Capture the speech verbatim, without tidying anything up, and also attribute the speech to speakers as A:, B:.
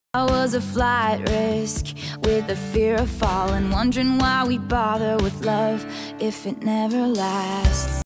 A: I was a flight risk with the fear of falling, wondering why we bother with love if it never lasts.